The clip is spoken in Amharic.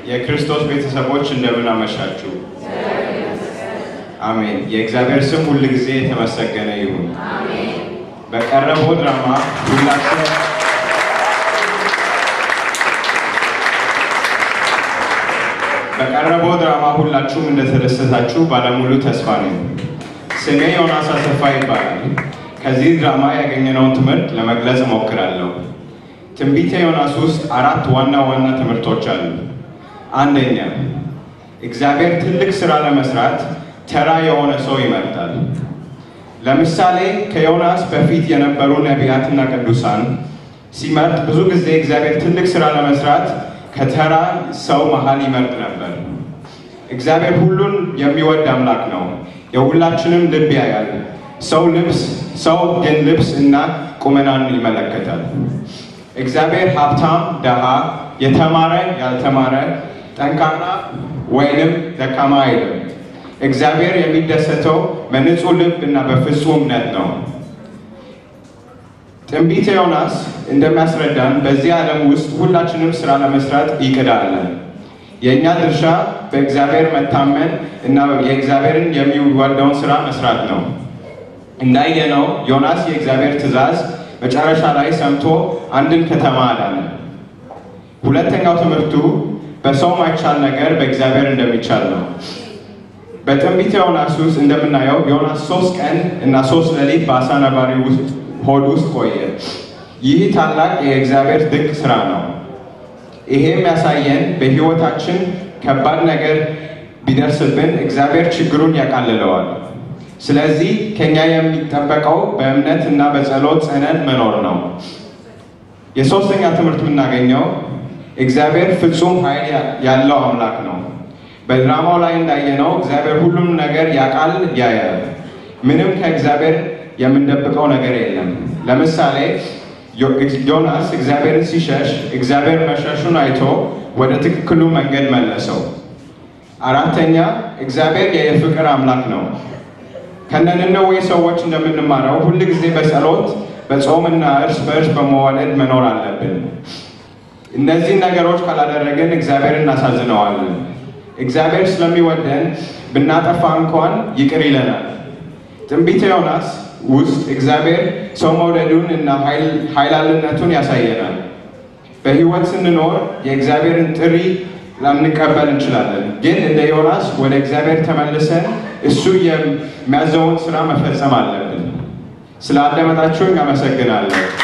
የክርስቶስ ቤተሰቦች እንደምን አመሻችሁ። አሜን። የእግዚአብሔር ስም ሁሉ ጊዜ የተመሰገነ ይሁን። አሜን። በቀረበው ድራማ ሁላችሁም እንደተደሰታችሁ ባለሙሉ ተስፋ ነኝ። ስሜ ዮናስ አሰፋ ይባላል። ከዚህ ድራማ ያገኘነውን ትምህርት ለመግለጽ እሞክራለሁ። ትንቢተ ዮናስ ውስጥ አራት ዋና ትምህርቶች አሉ። አንደኛ፣ እግዚአብሔር ትልቅ ሥራ ለመስራት ተራ የሆነ ሰው ይመርጣል። ለምሳሌ ከዮናስ በፊት የነበሩ ነቢያትና ቅዱሳን ሲመርጥ ብዙ ጊዜ እግዚአብሔር ትልቅ ሥራ ለመስራት ከተራ ሰው መሃል ይመርጥ ነበር። እግዚአብሔር ሁሉን የሚወድ አምላክ ነው። የሁላችንም ልብ ያያል። ሰው ግን ልብስ እና ቁመናን ይመለከታል። እግዚአብሔር ሀብታም፣ ደሃ፣ የተማረ፣ ያልተማረ፣ ጠንካራ ወይንም ደካማ አይልም። እግዚአብሔር የሚደሰተው በንጹህ ልብ እና በፍጹም እምነት ነው። ትንቢተ ዮናስ እንደሚያስረዳን በዚህ ዓለም ውስጥ ሁላችንም ሥራ ለመስራት ይቅዳለን። የእኛ ድርሻ በእግዚአብሔር መታመን እና የእግዚአብሔርን የሚወደውን ሥራ መስራት ነው። እንዳየነው ዮናስ የእግዚአብሔር ትእዛዝ መጨረሻ ላይ ሰምቶ አንድን ከተማ አዳነ። ሁለተኛው ትምህርቱ በሰው ማይቻል ነገር በእግዚአብሔር እንደሚቻል ነው። በትንቢተ ዮናስ ውስጥ እንደምናየው ዮናስ 3 ቀን እና 3 ሌሊት በአሳ ነባሪ ሆድ ውስጥ ቆየ። ይህ ታላቅ የእግዚአብሔር ድንቅ ሥራ ነው። ይሄም ያሳየን በሕይወታችን ከባድ ነገር ቢደርስብን እግዚአብሔር ችግሩን ያቃልለዋል። ስለዚህ ከኛ የሚጠበቀው በእምነት እና በጸሎት ጸነን መኖር ነው። የሶስተኛ ትምህርት የምናገኘው እግዚአብሔር ፍጹም ኃይል ያለው አምላክ ነው። በድራማው ላይ እንዳየነው እግዚአብሔር ሁሉም ነገር ያቃል፣ ያያል። ምንም ከእግዚአብሔር የምንደብቀው ነገር የለም። ለምሳሌ ዮናስ እግዚአብሔርን ሲሸሽ እግዚአብሔር መሸሹን አይቶ ወደ ትክክሉ መንገድ መለሰው። አራተኛ፣ እግዚአብሔር የፍቅር አምላክ ነው። ከነነዌ ሰዎች እንደምንማረው ሁሉ ጊዜ በጸሎት በጾምና እርስ በርስ በመዋደድ መኖር አለብን። እነዚህ ነገሮች ካላደረግን እግዚአብሔርን እናሳዝነዋለን። እግዚአብሔር ስለሚወደን ብናጠፋ እንኳን ይቅር ይለናል። ትንቢተ ዮናስ ውስጥ እግዚአብሔር ሰው መውደዱን እና ኃይላልነቱን ያሳየናል። በሕይወት ስንኖር የእግዚአብሔርን ጥሪ ላንቀበል እንችላለን። ግን እንደ ዮናስ ወደ እግዚአብሔር ተመልሰን እሱ የሚያዘውን ሥራ መፈጸም አለብን። ስላዳመጣችሁኝ አመሰግናለሁ።